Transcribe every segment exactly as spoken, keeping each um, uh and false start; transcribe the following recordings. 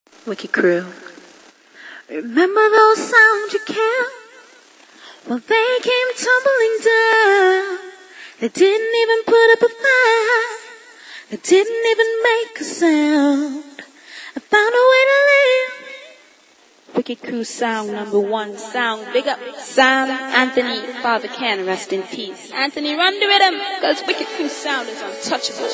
Wicked Crew. Remember those sounds you killed? Well, they came tumbling down. They didn't even put up a fight. They didn't even make a sound. I found a way to live. Wicked Crew sound number one sound. Big up Sam Anthony, Father Ken, rest in peace. Anthony, run the rhythm, because Wicked Crew sound is untouchable.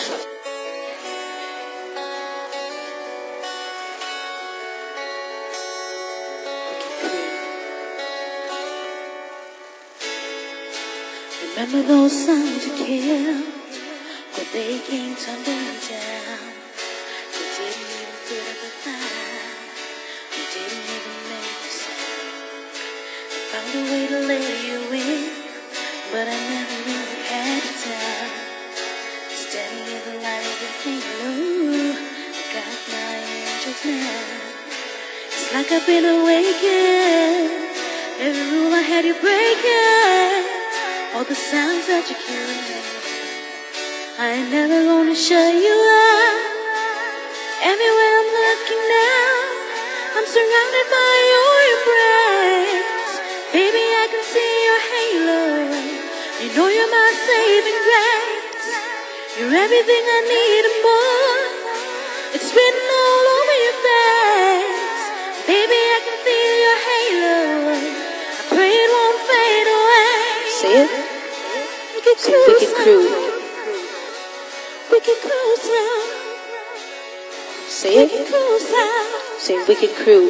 Remember those sounds you killed? Well, they came tumbling down. They didn't even put up a fight. They didn't even make a sound. I found a way to let you in, but I never really had the time. Standing in the light of your halo, I got my angels now. It's like I've been awakened. Every rule I had you breaking. All the sounds that you're killing me, I ain't never gonna shut you out. Everywhere I'm looking now, I'm surrounded by your embrace. Baby, I can see your halo. You know you're my saving grace. You're everything I need and more. It's written all over your face. Baby, I can feel your halo. I pray it won't fade away. Say it. Wicked Say Wicked Crew. Wicked Crew sound. Say it. Wicked Crew sound. Say Wicked Crew.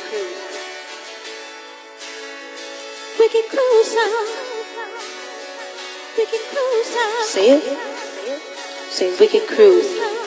Wicked Crew sound. Wicked Crew sound. Say it. Say Wicked Crew.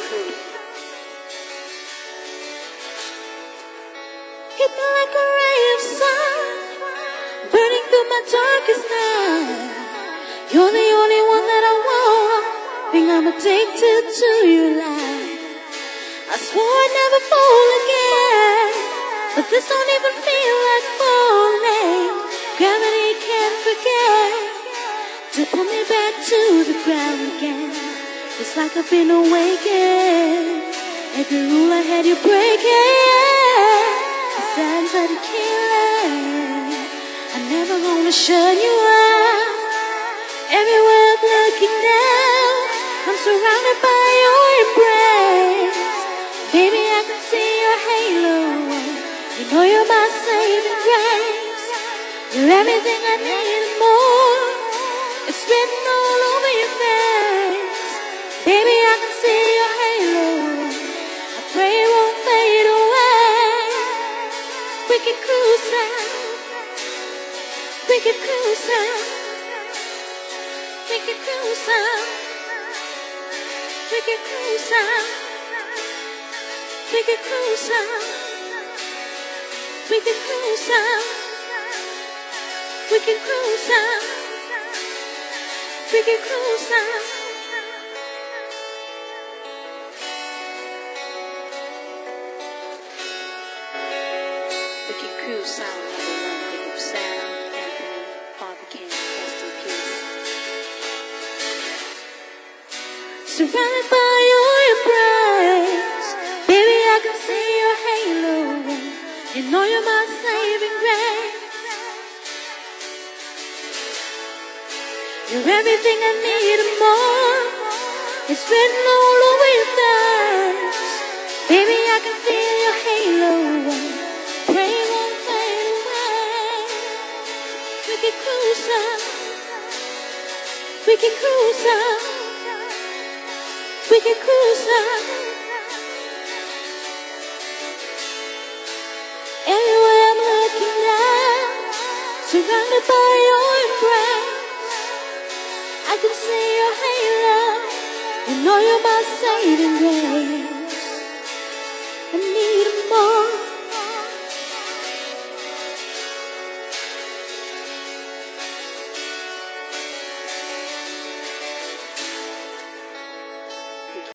Hit me like a ray of sun, burning through my darkest night. You're the only one that I want. Think I'm addicted to your light. I swore I'd never fall again, but this don't even feel like falling. Gravity can't forget to pull me back to the ground again. It's like I've been awakened. Every rule I had you breaking. The sounds that are killing. I'm never gonna shut you out. Everywhere I'm looking now, I'm surrounded by your embrace. Baby, I can see your halo. You know you're my saving grace. You're everything I need and more. It's written all over your face. Baby, I can see your halo. I pray it won't fade away. Wicked Crew sound. Wicked Crew sound. Wicked Crew sound. Wicked Crew sound. Wicked Crew sound. Wicked Crew sound. Wicked Crew sound. Wicked Crew sound. Wicked Crew sound number one. Big up Sam Anthony, Father Ken, rest in peace. Surrounded by your embrace. Baby, I can see your halo. You know you're my saving grace. You're everything I need and more. It's written all over your face. Baby, I can feel your halo. Pray it won't fade away. Wicked Crew sound. Wicked Crew sound. Wicked Crew sound. Everywhere I'm looking now, surrounded by your embrace. I can see your halo. You know you're my saving grace. I need more.